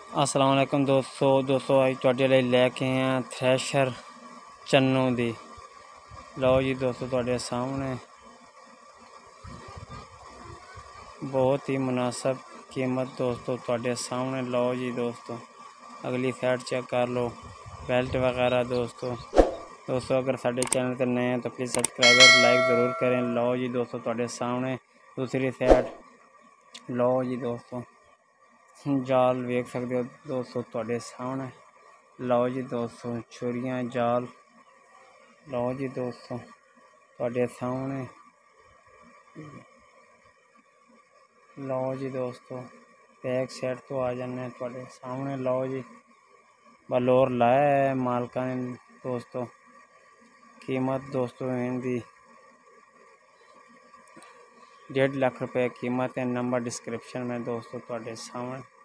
अस्सलाम वालेकुम दोस्तों आज तुहाडे लई लैके आए हैं थ्रैशर चन्नू दी। लो जी दोस्तों तुहाडे सामने बहुत ही मुनासिब कीमत दोस्तों तुहाडे सामने। लो जी दोस्तों अगली साइड चेक कर लो, बेल्ट वगैरह दोस्तों अगर साडे चैनल पर नए हैं तो प्लीज़ सब्सक्राइब और लाइक ज़रूर करें। लो जी दोस्तों तुहाडे सामने दूसरी साइड लो जी दोस्तों जाल वेख सकते हो दोस्तों तुहाडे सामने। लो जी दोस्तों छुरियां जाल लो जी दोस्तों तुहाडे सामने। लो जी दोस्तों बैक साइड तो आ जाने तुहाडे सामने। लो जी बलोर लाया है मालका ने दोस्तों। कीमत दोस्तों इनकी 1.5 लाख रुपए कीमत है। नंबर डिस्क्रिप्शन में दोस्तों तुहाडे सामने।